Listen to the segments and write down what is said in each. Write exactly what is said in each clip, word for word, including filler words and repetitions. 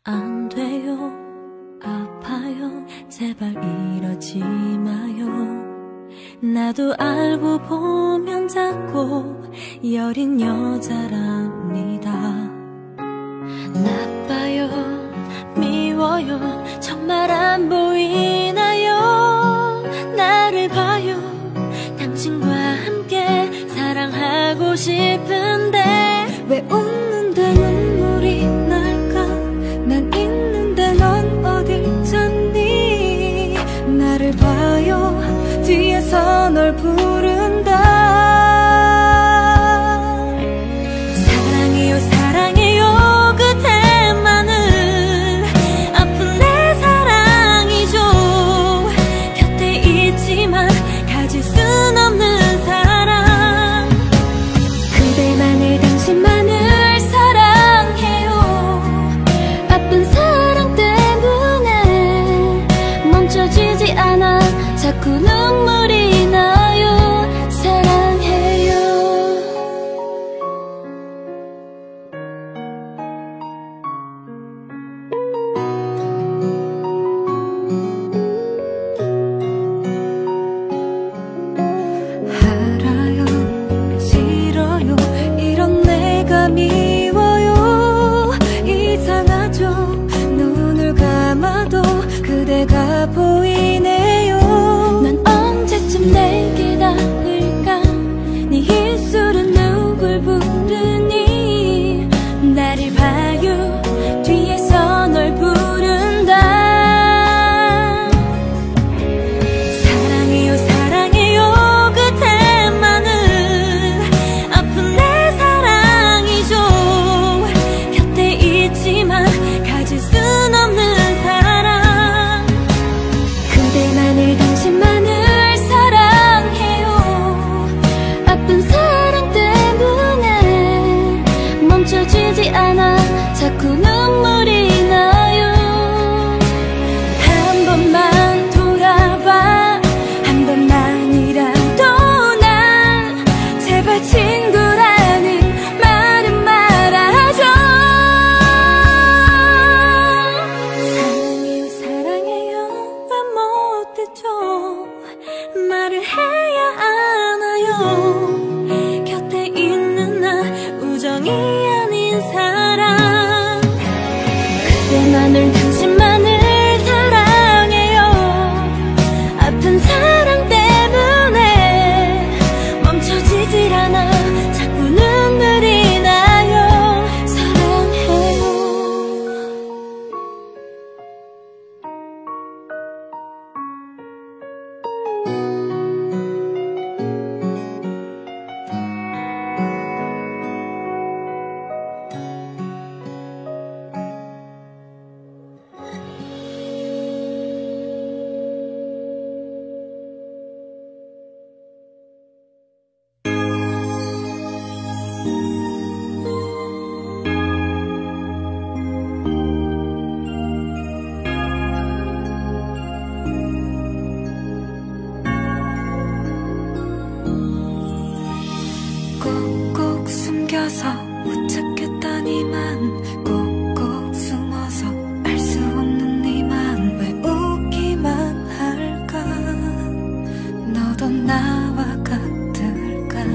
안 돼요, 아파요, 제발 이러지 마요. 나도 알고 보면 자꾸 여린 여자랍니다. 나빠요, 미워요, 정말 안 보이나요? 나를 봐요, 당신과 함께 사랑하고 싶은데 왜 웃는데 눈물이 날까? 난 있는데 넌 어딜 쳤니? 나를 봐요, 뒤에서 널 부른다. 사랑해요 사랑해요 그대만은 아픈 내 사랑이죠. 곁에 있지만 가질 순 없는 사랑. 그대만을 당신만을 사랑해요. 아픈 사랑 때문에 멈춰지지 않아 자꾸 눈물이 나요. 사랑해요. 알아요, 싫어요, 이런 내가 미워요. 이상하죠, 눈을 감아도 그대가 보이네요. 난 언제쯤 내게 닿을까? 네 입술은 누굴 부르니? 나를 봐요, 뒤에서 널 부른다. 사랑해요 사랑해요 그대만은 아픈 내 사랑이죠. 곁에 있지만 가질 순 없는 사랑. 그대만을 당신만을 사랑해요. 아픈 사랑 때문에 멈춰지지 않아 자꾸 눈물이 나요. 한 번만 돌아봐, 한 번만이라도 난 제발 친구라는 말은 말아줘. 사랑해요 사랑해요 왜 못했죠? 말을 해야 하나요? 곁에 있는 나 우정이 아닌 사랑. 그대만을 당신만을 사랑해요. 아픈 사랑 때문에 멈춰지질 않아 자꾸 눈물이 나요. 사랑해요. 꼭꼭 숨겨서 못 찾겠다니만 꼭꼭 숨어서 알 수 없는 니만 왜 웃기만 할까? 너도 나와 같을까?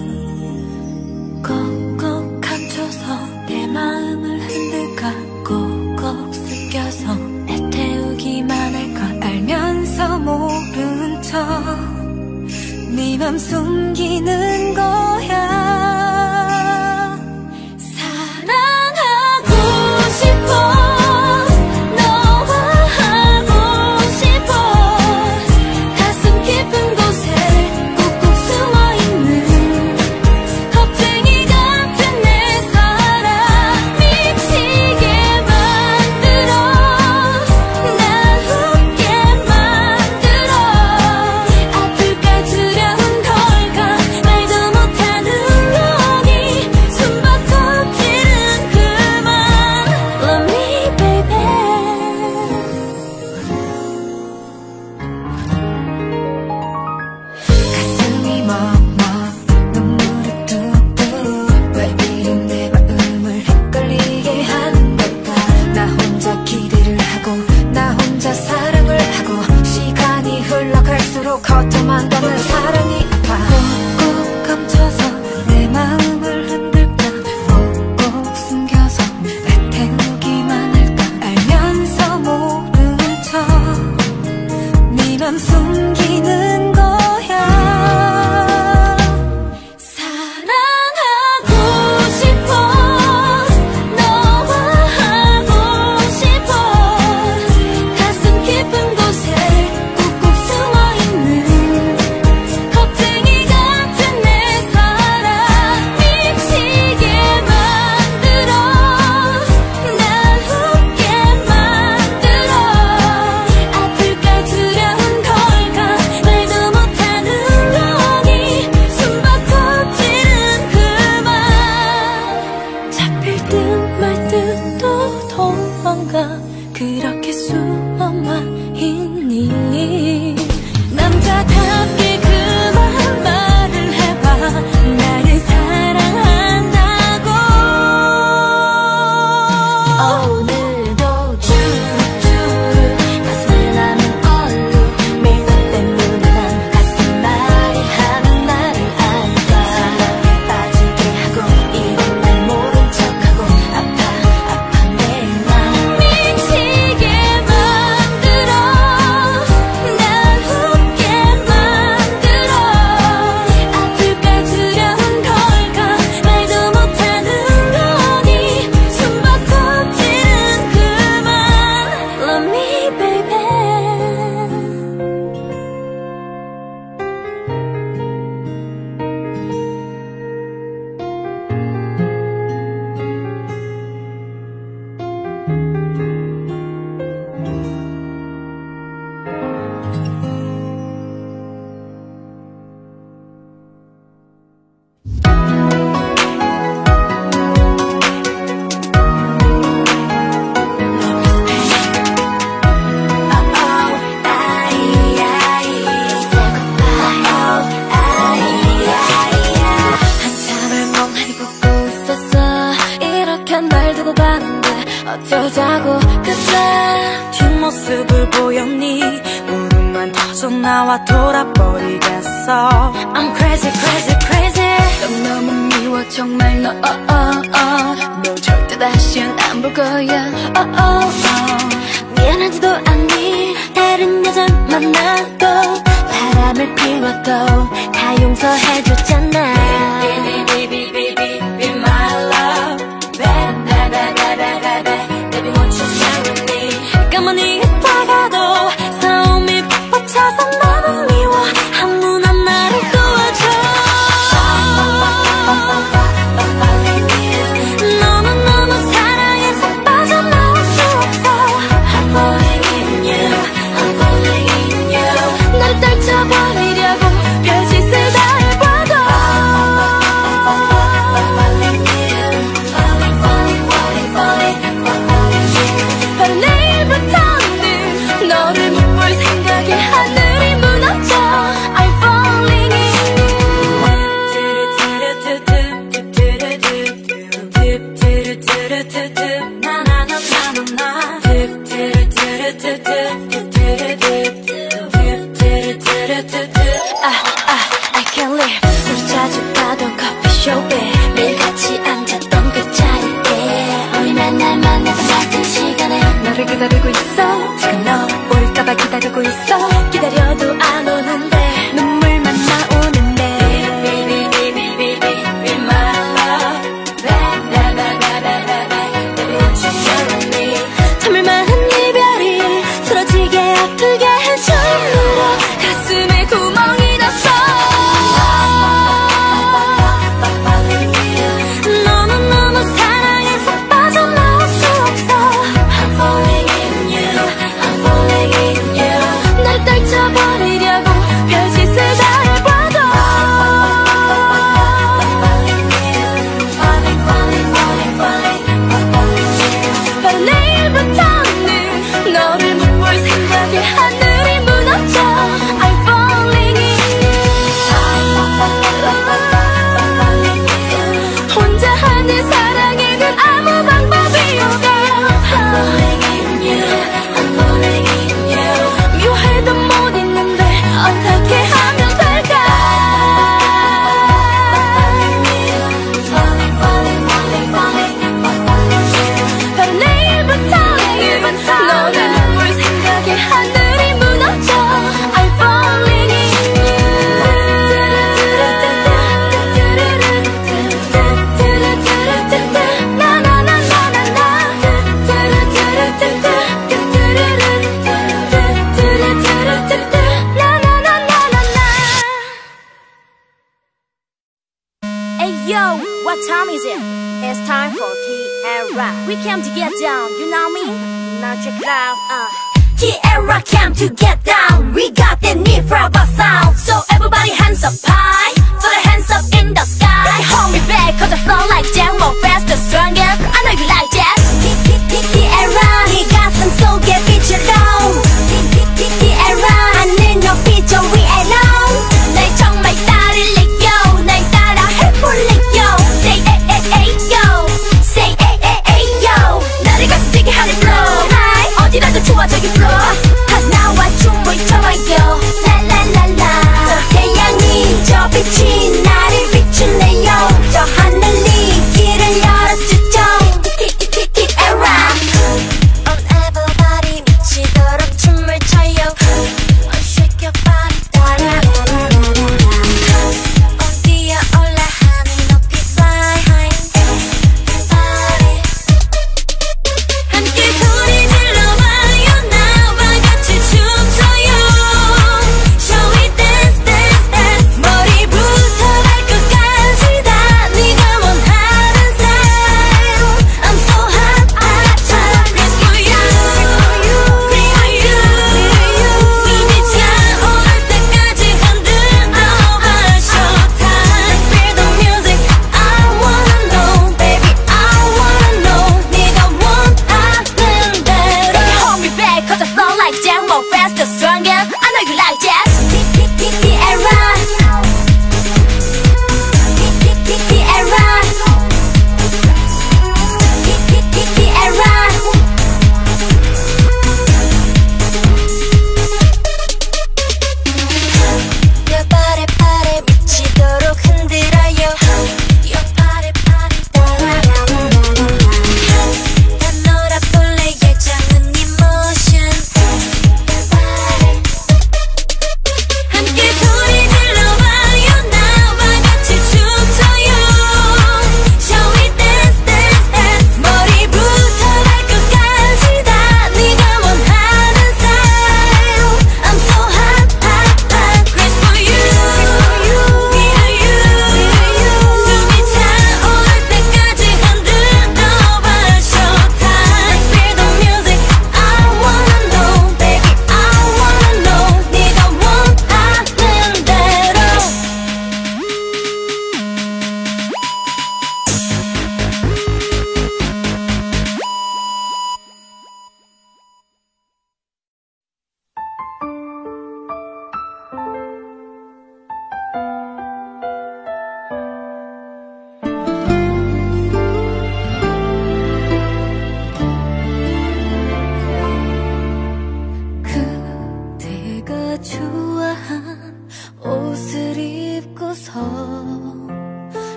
꼭꼭 감춰서 내 마음을 흔들까? 꼭꼭 숨겨서 애태우기만 할까? 알면서 모른 척 네 맘 숨기는 거야. 사랑하고 싶어, 너와 하고 싶어. 가슴 깊은 곳에 꾹꾹 숨어있는 겁쟁이 같은 내 사랑 미치게 만들어, 날 웃게 만들어. 아플까 두려운 걸까 말도 너가 그렇게 숨어만 있니? 남자답게 그만 말을 해봐. 나를 사랑한다고. 오늘도 주룩주룩 가슴을 나는 얼룩 밀도 때문에 난 가슴말이 하는 나를 알까. 사랑에 빠지게 하고 이런 날 모른 척하고 아파 아파 내 맘 미치게 만들어. 날 웃게 만들어. 아플까 두려운 걸까. 말도 못하는 거니. 숨바꼭질은 그만. Love me baby. 한참을 멍하니 보고 있었어. 이렇게 날 두고 가는데 어쩌자고. 그때 뒷모습을 보였니? 울음만 터져 나와 돌아버리겠어. I'm crazy crazy crazy. 넌 너무 미워 정말 너 oh, oh, oh. 너 절대 다시는 안 볼 거야. oh, oh, oh. 미안하지도 않니? 다른 여자 만나고 바람을 피워도 다 용서해줬잖아. Baby baby baby be my love. Baby baby baby baby baby won't you share with me. 가만히 있다가도 싸움이 벅차서 너무 미워. 아무나 나를 도와줘. 너는 너무 사랑해서 빠져나올 수 없어. I'm falling in you. I'm falling in you. 나를 떨쳐버리려고 별짓을 다 해봐도 falling in you. Falling falling falling falling falling in you. 바로 내일부터는 너를 못 볼 생각에 하늘이 무너져. I'm falling in you. 아, 아, I can't live. 우리 자주 가던 커피숍에 매일 같이 앉았던 그 자리에 우리 맨날 만나던 같은 시간에 너를 기다리고 있어. 지금 너 올까봐 기다리고 있어. 기다려도 안 오는데 눈물만 나오는데. Baby baby baby be my love. Baby baby baby baby baby won't you share with me. 참을 만한 이별이 쓰러지게 아프게 해줘. 가슴에 구멍이 났어. 너는 너무 사랑해서 빠져나올 수 없어. I'm falling in you. I'm falling in you. 날 떨쳐버리려고 별짓을 다 해봐도 falling falling falling falling falling. 바로 내일부터는 너를 못 볼 생각에 하늘이 무너져. I'm falling in you. 혼자 하는 사랑에는 아무 방법이 없어. I'm falling in you. I'm falling in you. 묘해도 못 있는데 어떻게 하면 될까. Falling falling falling falling falling. 바로 내일부터는 너를 못 볼 생각에 하늘이 무너져. I'm falling in you. Hey yo, what time is it? It's time for T-Era. We came to get down, you know me? Now check it out, uh. T-Era came to get down. We got the new forever sound. So everybody hands up high, throw the hands up in the sky. Hold me back, cause I flow like jam, more faster, stronger. I know you like that. T-Era.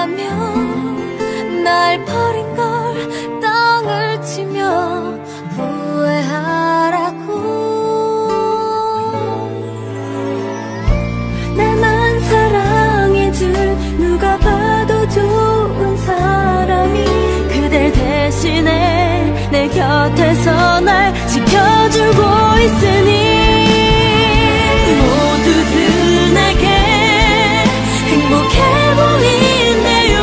있다면 날 버린 걸 땅을 치며 후회하라고. 나만 사랑해줄 누가 봐도 좋은 사람이 그댈 대신해 내 곁에서 날 지켜주고 있으니 모두들 내게 행복해 보이네요.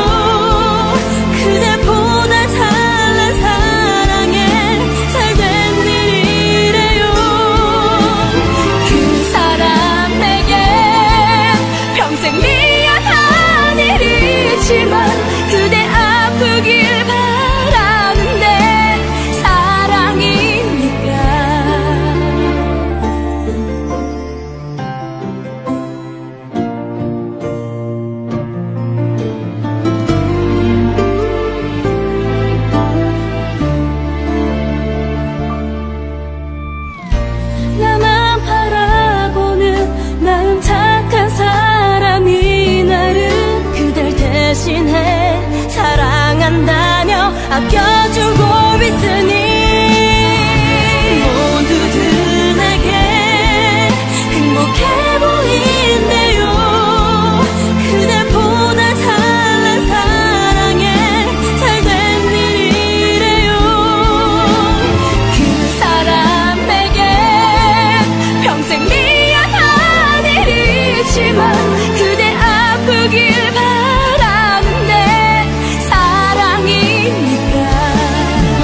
그대보다 찬란 사랑에 잘된 일이래요. 그 사람 내게 평생 미안한 일이지만 그대 아프길 바라는데 사랑이니까. 나만 바라보는 마음 착한 사람이 나를 그댈 대신해 사랑한다며 아껴주고 있으니 모두들 내게 행복해 보이네요. 그대보다 찬란 사랑에 잘된 일이래요. 그 사람 내게 평생 미안한 일이지만 그대 아프길 바라는데 사랑이니까.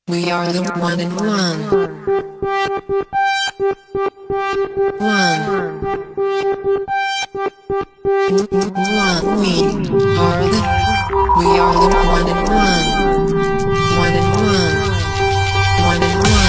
We are the one and one. One. One. We are the. We are the one and one. One and one. One and one.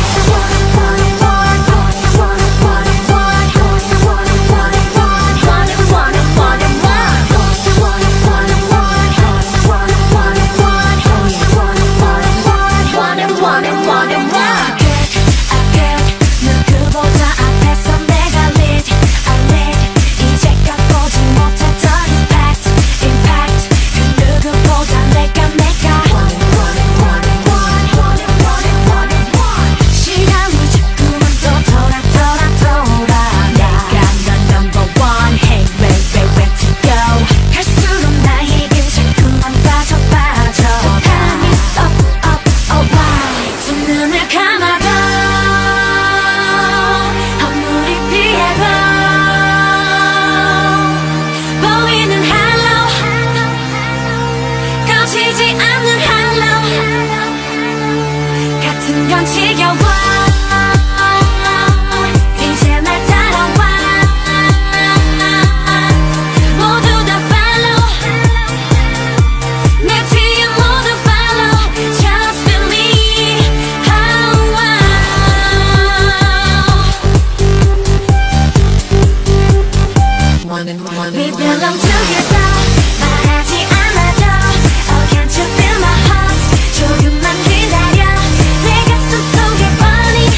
We belong together. 말하지 않아도 Oh, can't you feel my heart? 조금만 기다려. 내 가슴 속에 burning.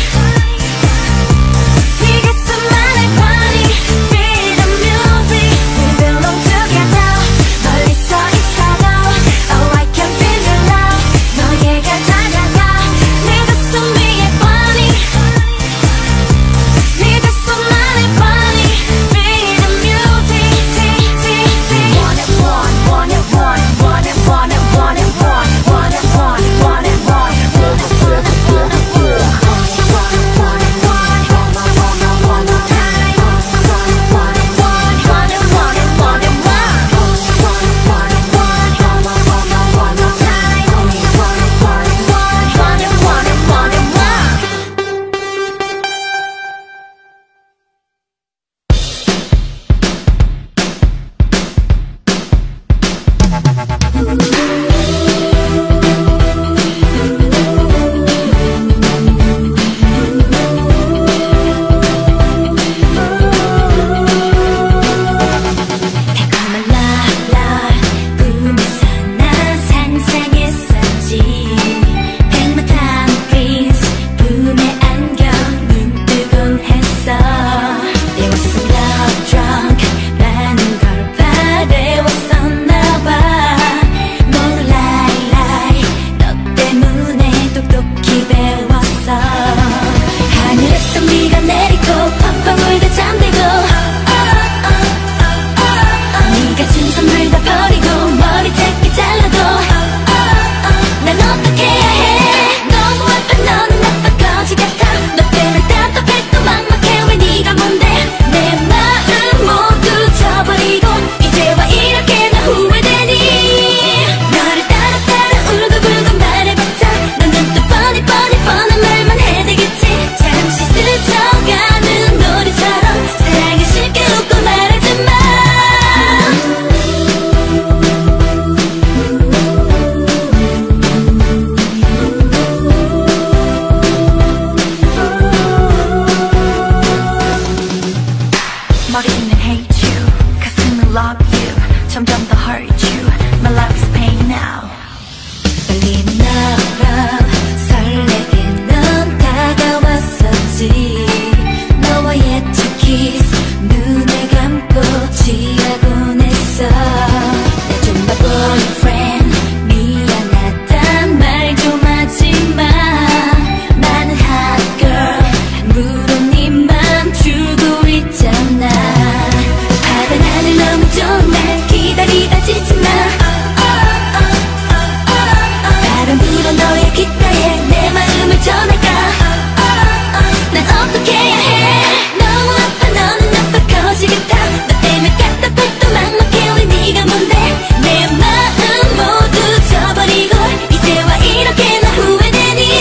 네 가슴 안에 burning. Feel the music. We belong together. 멀리 서 있어도 Oh, I can feel your love. 너에게 다가가. 내 가슴 위에 burning. 네 가슴 안에 burning. Feel the music. 머리는 hate you, 가슴은 love you, 점점 더 hurt you. My life is pain now. 떨리는 너로 설레게 넌 다가왔었지. 너와의 첫 kiss 눈을 감고 취하곤 했어. 나 좀 바보인 friend 미안하단 말 좀 하지마. 많은 hot girl 물론 네 맘 주고 있잖아. 바다 하늘 너무 좋은 날 기다리다 지치마. 바람 불어 너의 귓가에 내 마음을 전할까. 난 어떻게 해야 해. 너무 아파 너는 아파 거지같아. 너 때문에 답답해 또 막막해 왜 네가 뭔데. 내 마음 모두 져버리고 이제 와 이렇게 나 후회되니.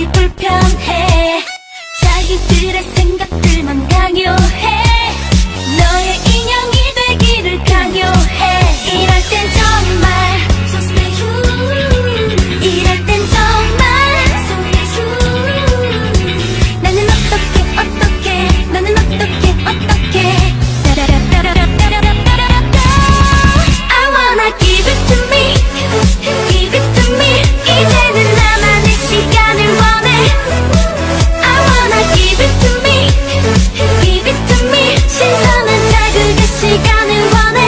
말이 불편해. 자기들의 생각들만 강요해. 너의 인형이 되기를 강요해. 이럴 땐 정말 so stay you. 이럴 땐 정말 so stay you. 나는 어떻게 어떻게 너는 어떻게 어떻게 I wanna give it to me, give it to me. 이제는 나만의 시간을 원해. I wanna give it to me, give it to me. 신선한 자극의 시간을 원해.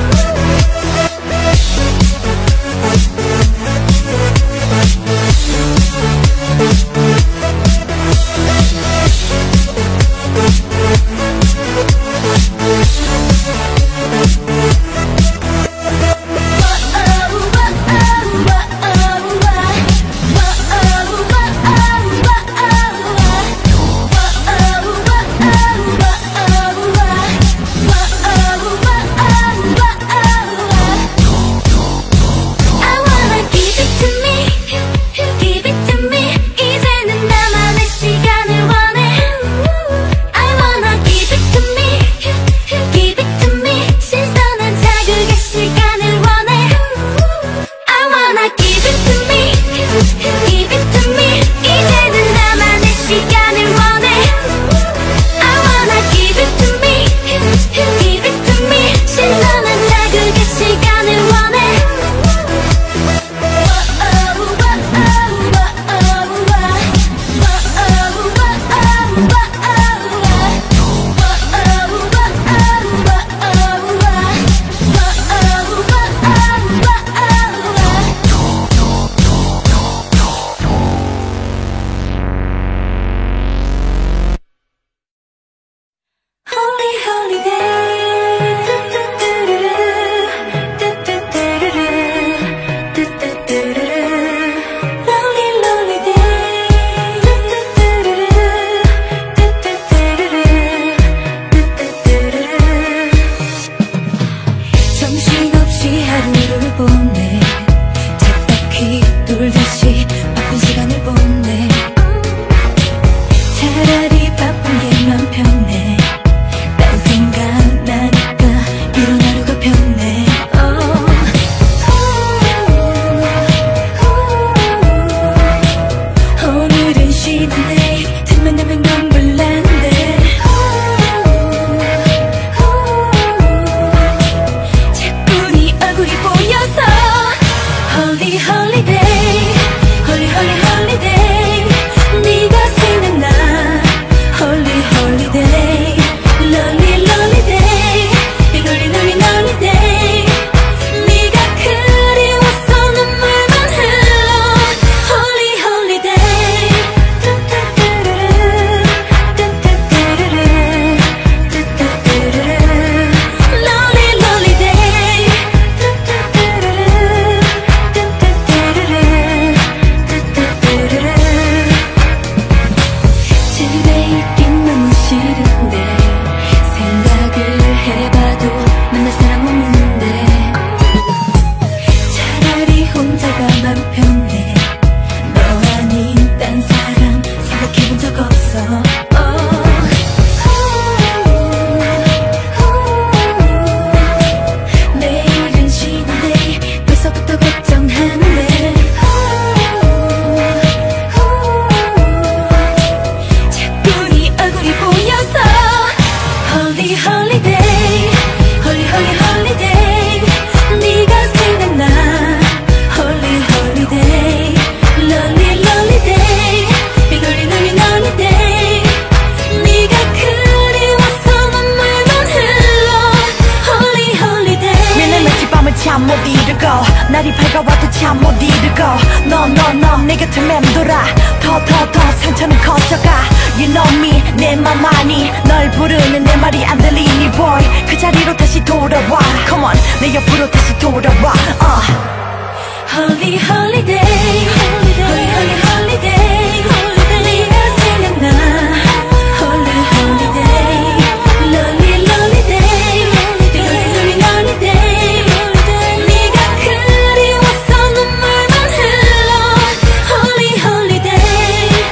참 못 이루고 날이 밝아와도 참 못 이루고 너 너 너 내 곁을 맴돌아 더 더 더 상처는 커져가 You know me 내 맘 아니 널 부르는 내 말이 안 들리니 boy 그 자리로 다시 돌아와 Come on 내 옆으로 다시 돌아와 uh. Holy holiday Holy holy holiday 네가 생각나 Holy holiday Lonely lonely day Lonely lonely lonely day 네가 그리워서 눈물만 흘러 Holy holiday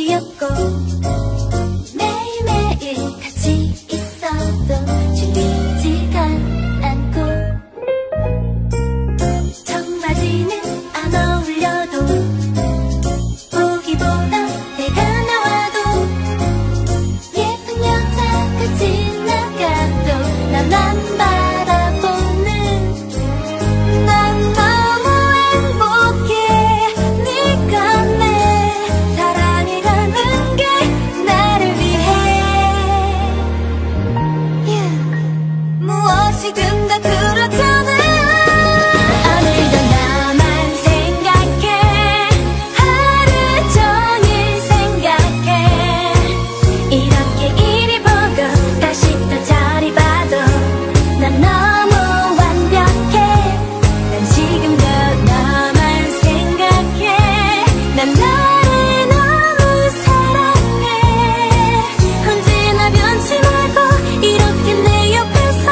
귀엽고 매일매일 같이 있어도 질리지가 않고 청바지는 안 어울려도 보기보다 내가 나와도 예쁜 여자같이 나가도 나만 바라보는 난 너무 행복해. 네가 내 사랑이라는 게 나를 위해 yeah. 무엇이든 다 그렇잖아. 오늘도 나만 생각해. 하루 종일 생각해. 이렇게 이리 보고 다시 또 저리 봐도 난 너무 완벽해. 난 지금도 너만 생각해. 난 너를 너무 사랑해. 언제나 변치 말고 이렇게 내 옆에서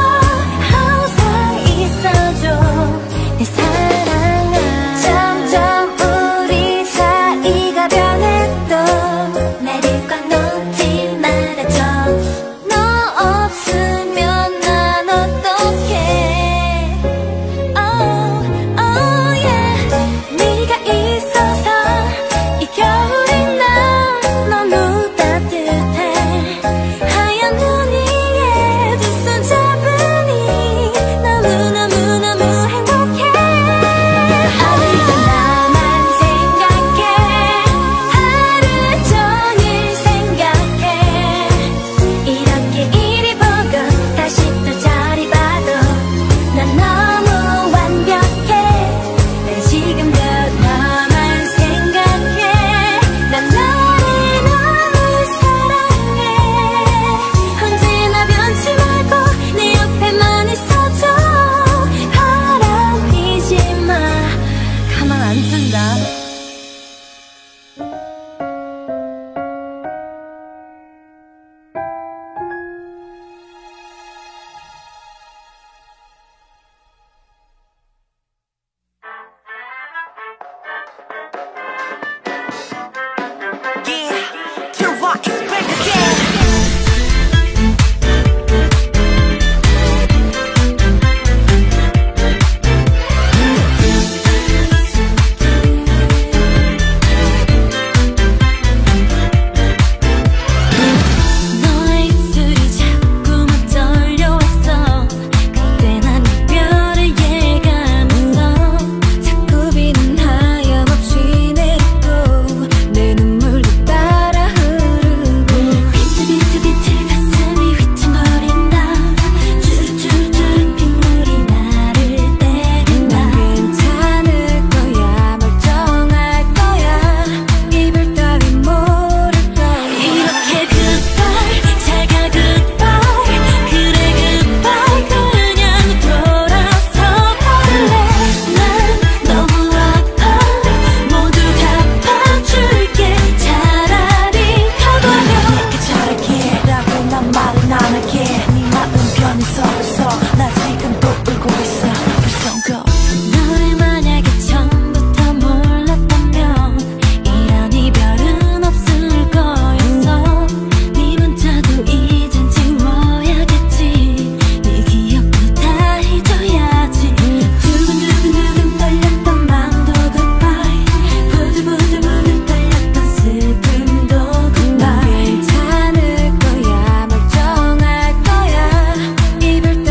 항상 있어줘 내 사랑아. 점점 우리 사이가 변해도 나를 꽉 놓지 말아줘. 너 없으면 난 어떡해. Oh, oh yeah. 네가 있어서 이 겨울이 난 너무 따뜻해. 하얀 눈 위에 두 손 잡으니 너무너무너무 행복해. 오늘도 나만 생각해. 하루 종일 생각해. 이렇게 이리 보고 다시 또 저리 봐도 난 너무 완벽해. 난 지금도 너만 생각해. 난 너를 너무 사랑해. 언제나 변치 말고 내 옆에만 있어줘. 바람 피지 마. 가만 안 둔다. Yeah, to rock is back again. 너의 입술이 자꾸만 떨려왔어. 그때 난 이별을 예감했어. 자꾸 비는 하염없이 내리고 내 눈물도 따라 흐르고 비틀비틀비틀 가슴이 휘청거린다. 주룩주룩주룩 빗물이 나를 때린다. 난 괜찮을 거야. 멀쩡할 거야. 이별 따위 모를 거야. 이렇게 goodbye 잘가 goodbye. 그래 goodbye. 그냥 돌아서 버릴래. 난 너무 아파. 모두 갚아줄게. 차라리 가버려. 내게 잘하기라고 난 말은 안 할게. 네 마음 편히 서서 나 지금 또 울고 있어. Please don't go. 너를 만약에 처음부터 몰랐다면 이런 이별은 없을 거였어. 네 문자도 이젠 지워야겠지. 네 기억도 다 잊어야지. 두근두근두근 떨렸던 마음도 goodbye. 부들부들부들 떨렸던 슬픔도 goodbye. 괜찮을 거야. 멀쩡할 거야. 이별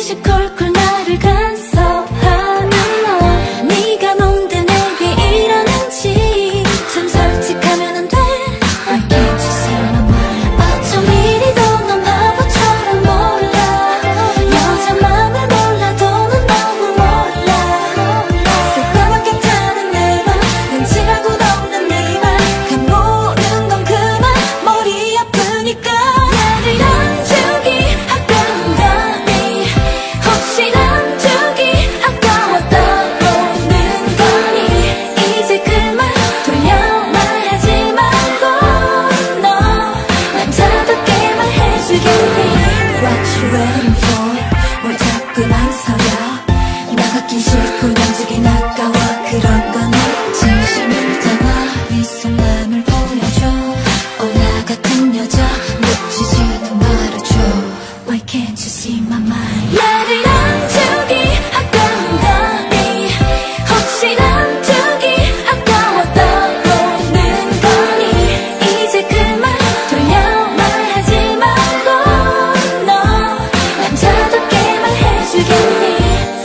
시시콜콜 나를 간섭하는 너 네가 뭔데 내게 이러는지 좀 솔직하면 안 돼 Why can't you see my mind 어쩜 이리도 넌 바보처럼 몰라 여자 맘을 몰라도 넌 너무 몰라 새까맣게 타는 내 맘 눈치라고 없는 네 말 가보는 건 그만 머리 아프니까 나를 남주기 아까운 거니 혹시 남주기 아까워 떠오르는 거니 이제 그만 돌려 말하지 말고 너 남자답게 말해주겠니 What you waiting for 뭘 자꾸 망설여 나 갖긴 싫고 남주긴 아까워 그런 건 진심을 담아 네 속마음을 보여줘 오나 같은 여자 놓치지도 말아줘 Why can't you see my mind 나를 남주기 아까운 거니 혹시 남주기 아까워 떠오르는 거니 이제 그만 돌려 말하지 말고 너 남자답게 말해주겠니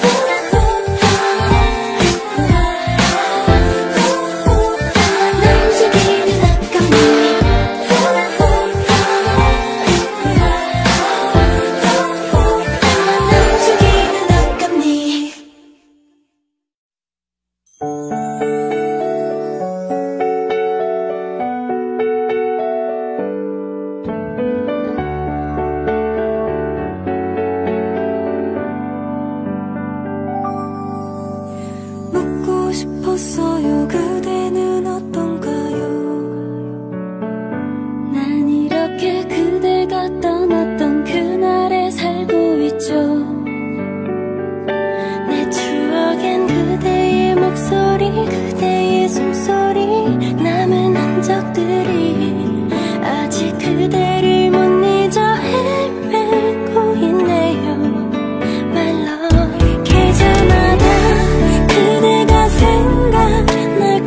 남주기는 아깝니 남주기는 아깝니 묻고 싶었어요 그대는 어떤가요 난 이렇게 그대가 떠났던 그날에 살고 있죠 내 추억엔 그대의 목소리 그대의 숨소리 남은 흔적들이 아직 그대를 못 잊어 헤매고 있네요 My love 계절마다 그대가 생각날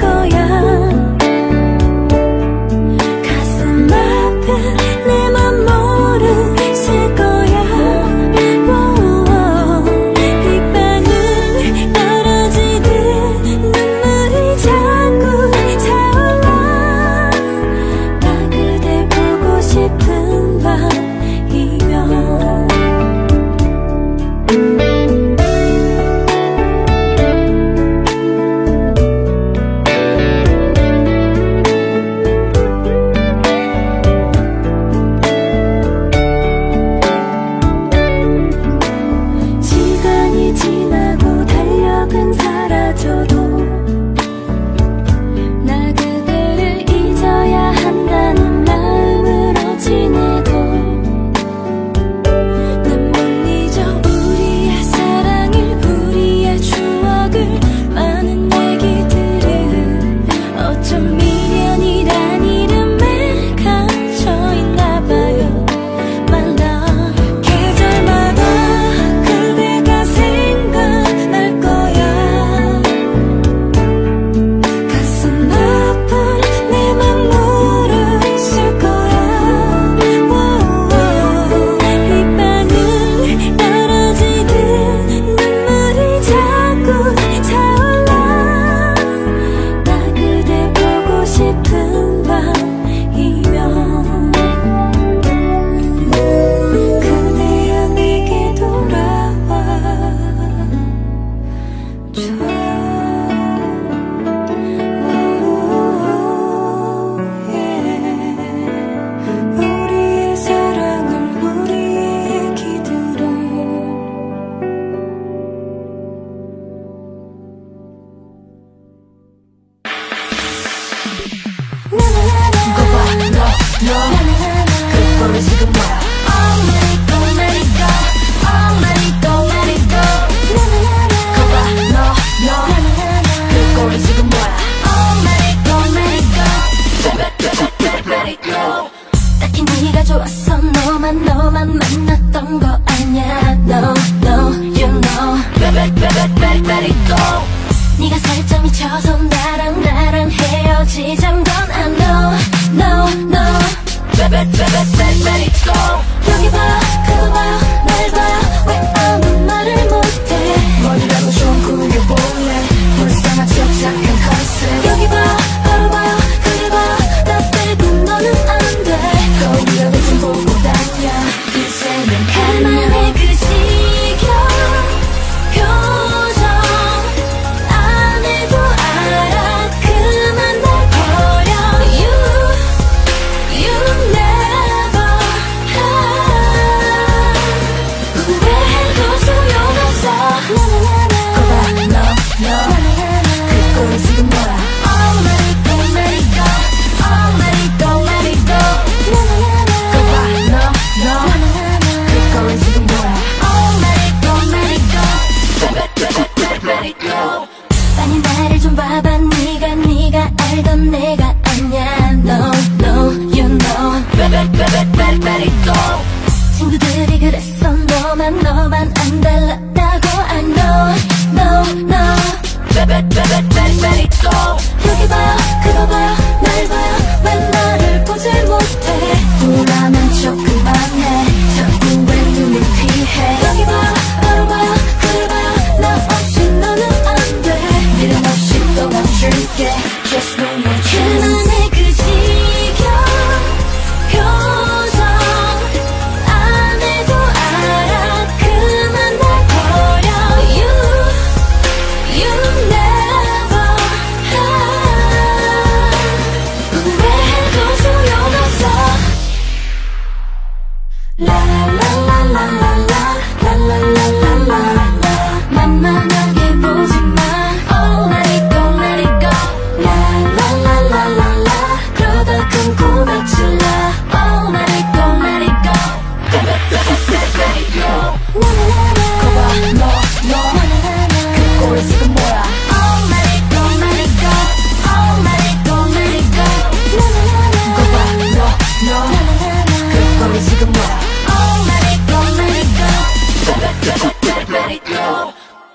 it know.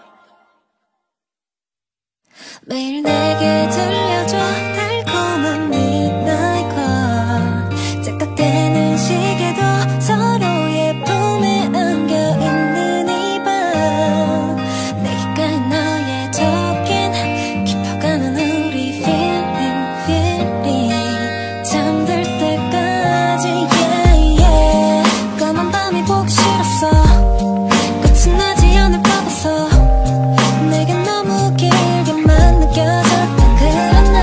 매일 내게 들려줘 달콤한 midnight call. 짝짝대는 시계도 서로의 품에 안겨있는 이 밤. 내 귓가에 너의 적인 깊어가는 우리 feeling feeling. 잠들 때까지 yeah yeah. 까만 밤이 보기 싫었어. 끝이 나지 않을까 봐서 내겐 너무 길게만 느껴졌던 그런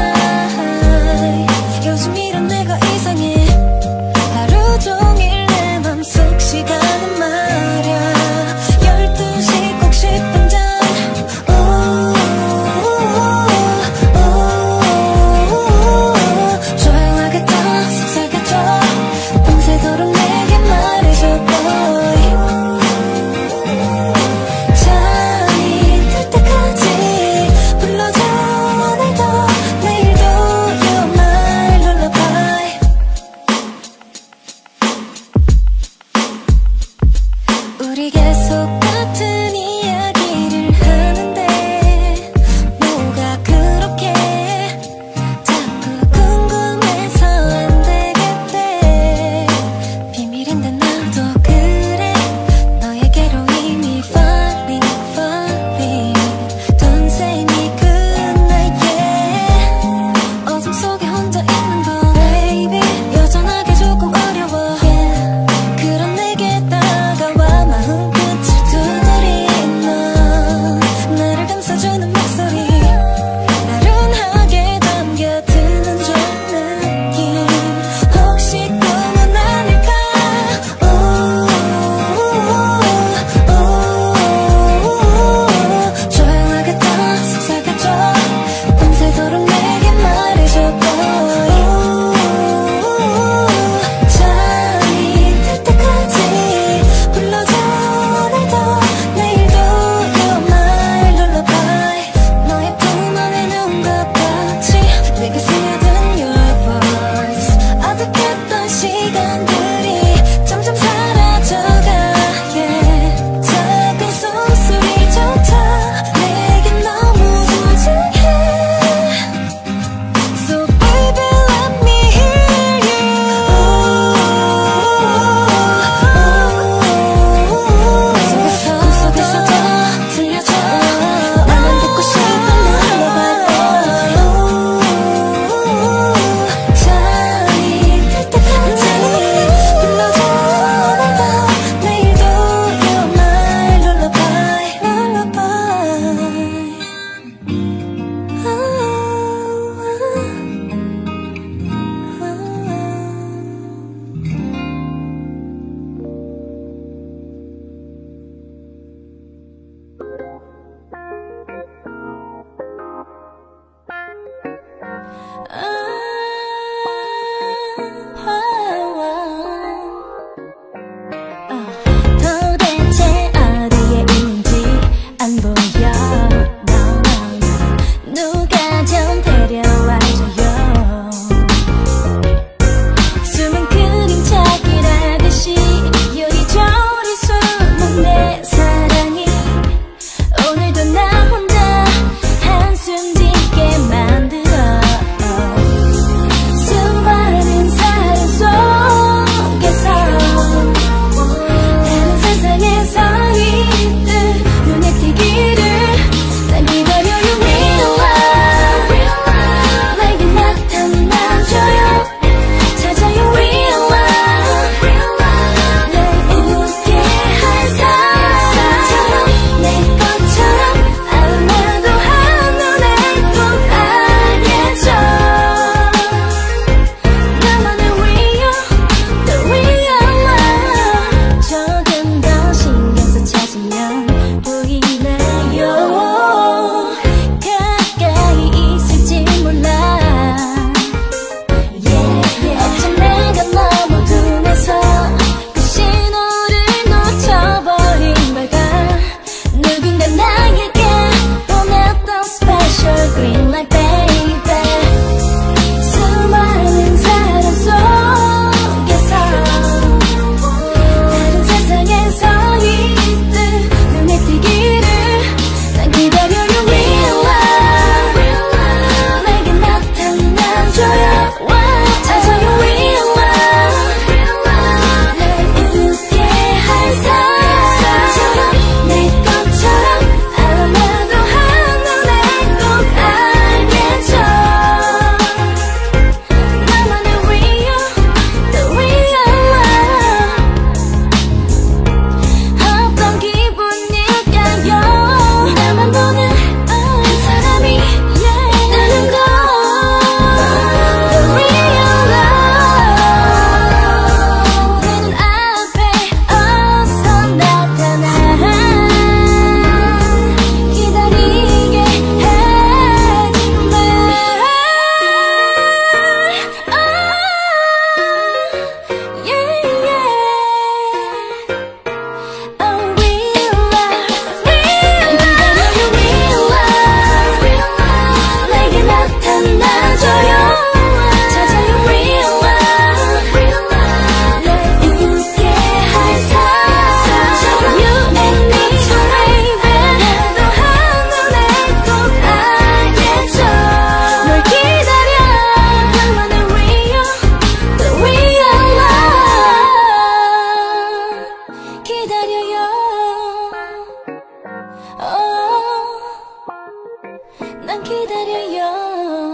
기다려요.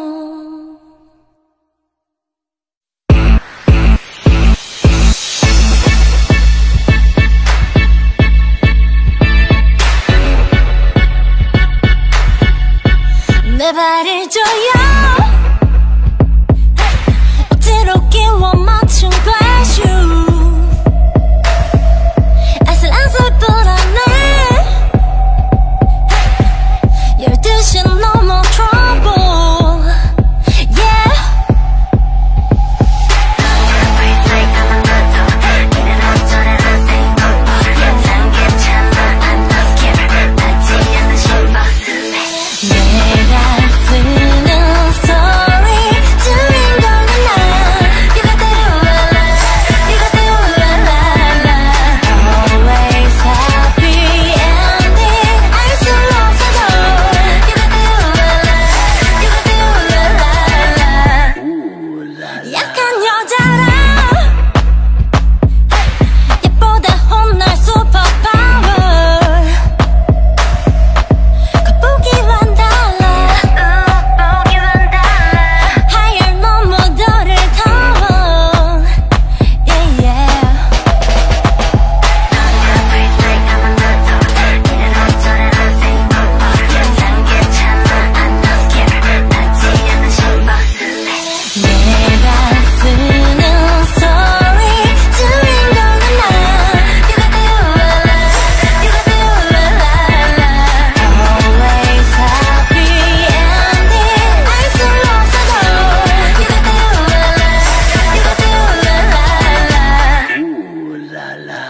내 발을 줘요. 억지로 끼워 맞춘 발슈 아슬아슬 불안해. 열두 시 넘어 trouble yeah. 이는 어쩌려나 say no more. 난 괜찮아 I'm not scared. 닿지 않는 심박수. 내가 쓰는 story 주인공은 나. You got the ooh-la-la, you got the ooh-la-la-la. Always happy ending 알 수 없어도. You got the ooh-la-la, you got the ooh-la-la-la. 약한 여자라 예보다 혼날 슈퍼파워. 겉보기만 달라 겉보기만 달라. 하얀 너무너를 타워 yeah yeah. 너가 perfect I'm not 이는 어쩌려나 say no more. 난 괜찮아 I'm not scared. 닿지 않는 심박수. 내가 쓰는 story 주인공은 나. You got the ooh-la-la, you got the ooh-la-la-la. Always happy ending 알 수 없어도. You got the ooh-la-la, you got the ooh-la-la-la. ooh-la-la.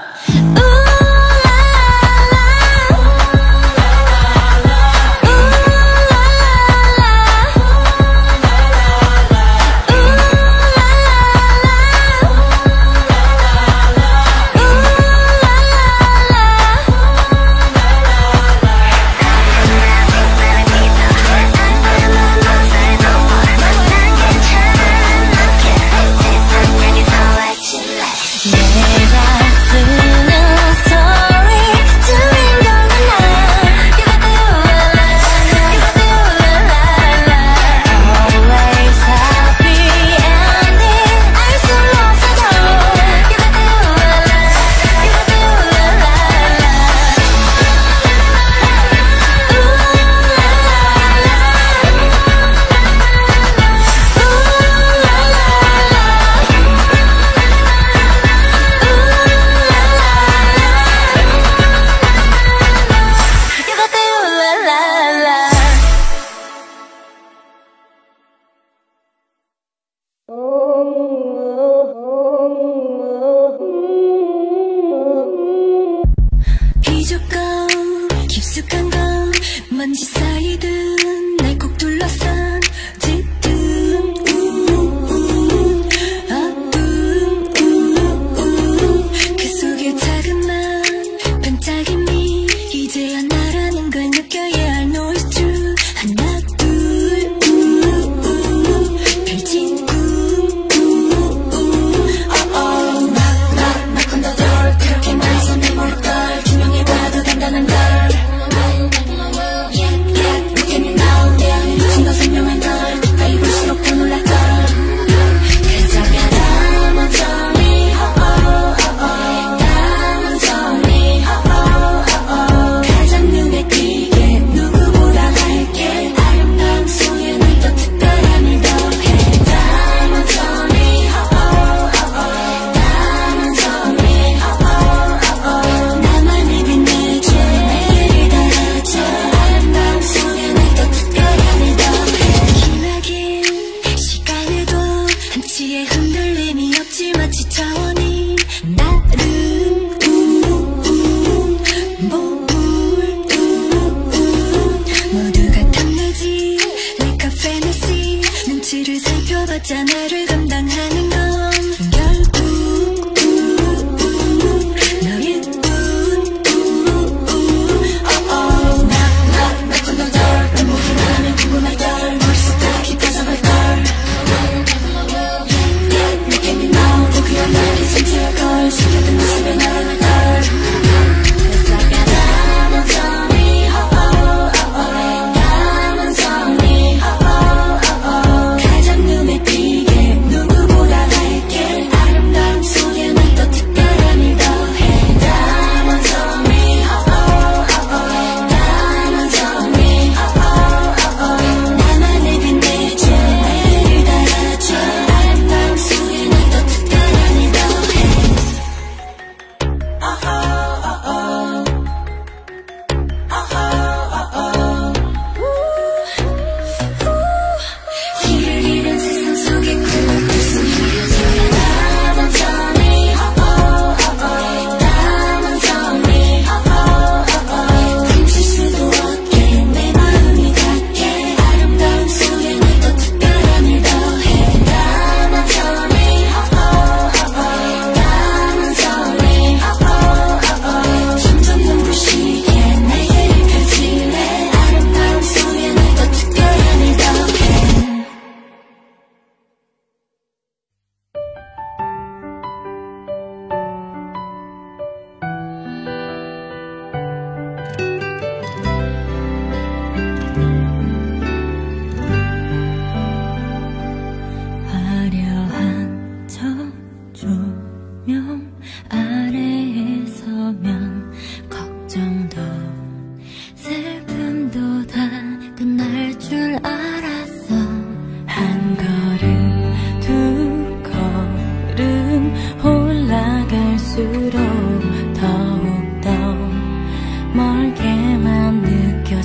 내가 쓰는 story 주인공은 나. You got the ooh-la-la, you got the ooh-la-la-la. Always happy ending 알 수 없어도. You got the ooh-la-la, you got the ooh-la-la-la. You got the ooh-la-la-la. 비좁고 깊숙한 건 먼지 쌓이듯 날 꼭 둘러싼 짙은 우울 어두운 우울. 그 속에 자그만 반짝임이 이제야 나라는 걸 느껴야 할 noise true. 하나 둘 우울 펼친 꿈 우울 어어 knock on the door. 그렇게 말해서 내 모를 걸 투명해봐도 단단한 걸. Yeah yeah look at me now. 내 안에 미친 더 선명한 걸 가까이 볼수록 더 놀랄 걸. Cause I've got diamonds on me oh oh oh oh. Diamonds on me oh oh oh oh. 가장 눈에 띄게 누구보다 밝게 아름다움 속에 날 더 특별함을 더해. Diamonds on me oh oh oh oh. Diamonds on me oh oh oh oh. 나만을 빛내줘 내 길을 달아줘. 아름다움 속에 날 더 특별함을 더해. 기나긴 시간에도 한치의 흔들림이 없지. 마치 차원이 나름 우울 모울 우울. 모두가 탐내지 like a fantasy. 눈치를 살펴봤자 나를 감당하는 건 결국 우울 너일 뿐 우울 어어. knock knock knock on the door. 눈물이 나면 궁금할 걸. 머릿속 다 깊어져갈 걸. Yeah yeah look at me now. 고귀한 나를 숨질 걸. 숨겨둔 모습에 나타날 걸. Cause I've got diamonds on me oh oh oh oh. Diamonds on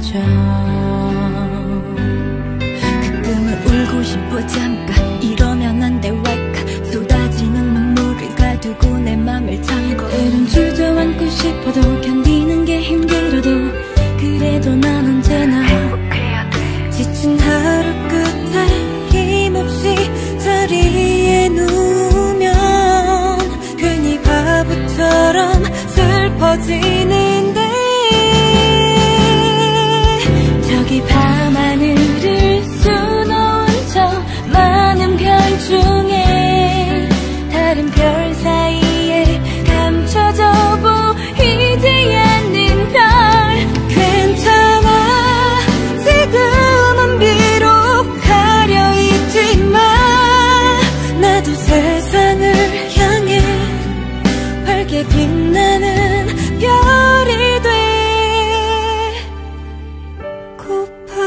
멈춰. 가끔은 울고 싶어 잠깐 이러면 안 돼 왈까. 쏟아지는 눈물을 가두고 내 맘을 참고 이런 주저앉고 싶어도 견디는 게 힘들어도 그래도 난 언제나 행복해야 돼. 지친 하루 끝에 힘없이 자리에 누우면 괜히 바보처럼 슬퍼지는데 저기 밤하늘을 수놓은 저 많은 별 중에 다른 별 사이에 감춰져 보이지 않는 별. 괜찮아 지금은 비록 가려있지만 나도 세상을 향해 밝게 빛나는 별이 되고파.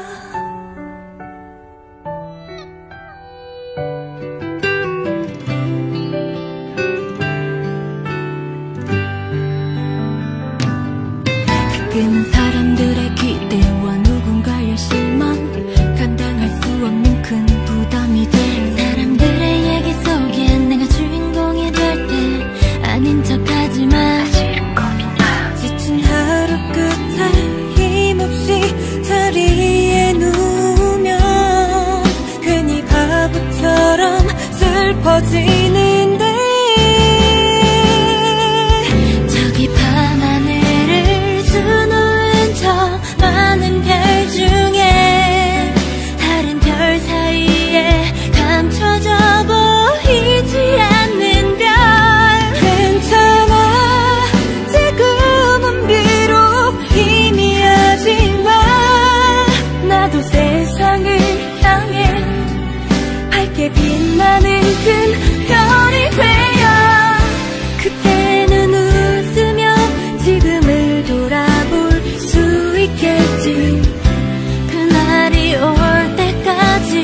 가끔은 사람들의 기대와 누군가의 실망 감당할 수 없는 큰 부담이 돼. 사람들의 얘기 속엔 내가 주인공이 될 때 아닌 척하지만 사실은 겁이 나. 지친 하루 끝에 힘없이 자리에 누우면 괜히 바보처럼 슬퍼지는데 저기 밤하늘을 수놓은 저 많은 별 중에 다른 별 사이에 감춰져 보이지 않는 별. 괜찮아 지금은 비록 희미하지만 나도 세상을 향해 밝게 빛나는 큰 별이 되어 그때는 웃으며 지금을 돌아볼 수 있겠지. 그날이 올 때까지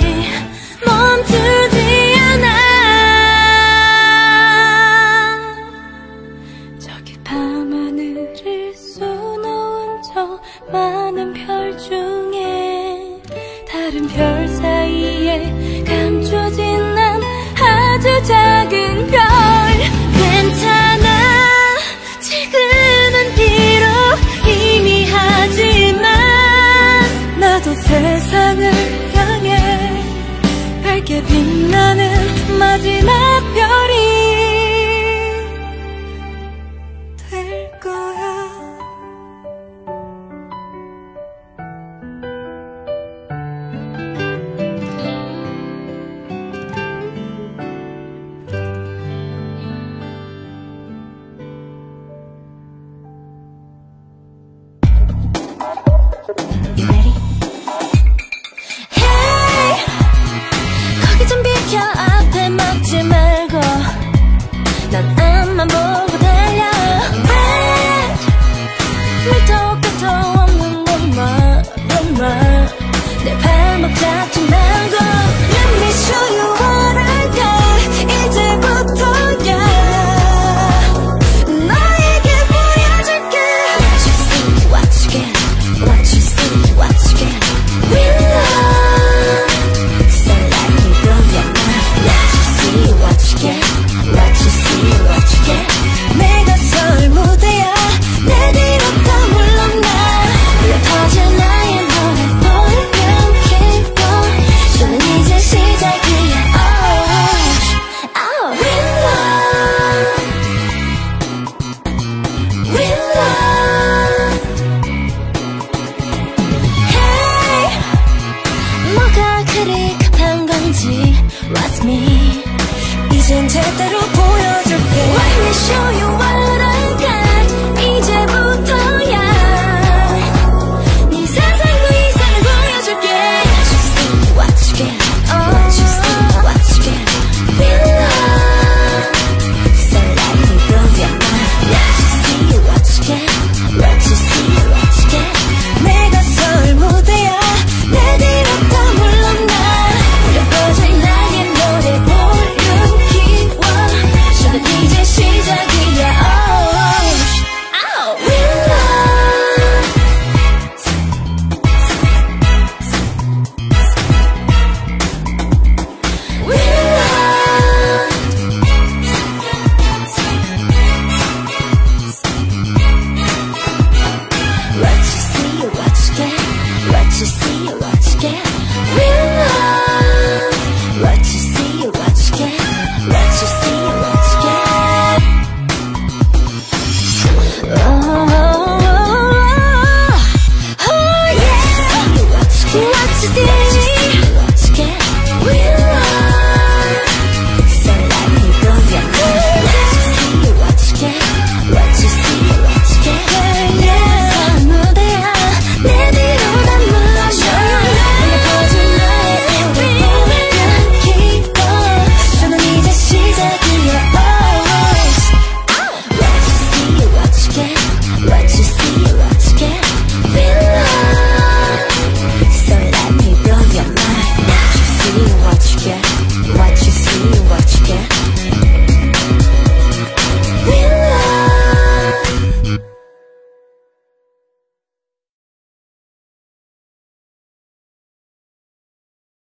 멈추지 않아. 저기 밤하늘을 수놓은 저 많은 별 중에 다른 별 사이에 감춰진 난 아주 작은 별. 괜찮아 지금은 비록 희미하지만 나도 세상을 향해 밝게 빛나는 마지막 별이 될 거야. You ready? Hey, 거기 좀 비켜 앞에 막지 말고 난 앞만 보고 달려. Red, 밑도 끝도 없는 내 말은 내 발목 잡지 말고 Let me show you what I got. 이제부터야 너에게 보여줄게. What you see, what you get. What you see, what you get. Real love, so let me blow your mind. What you see, what you get. What you see, what you get. 내가 설 무대야 내 뒤로 다 물러나. 울려 퍼질 나의 노래 볼륨 keep going. 저는 이제 시작이야. Oh, oh. Real love, real love. Hey, 뭐가 그리 급한 건지 What's me 이젠 제대로 보여줄게. Let me show you what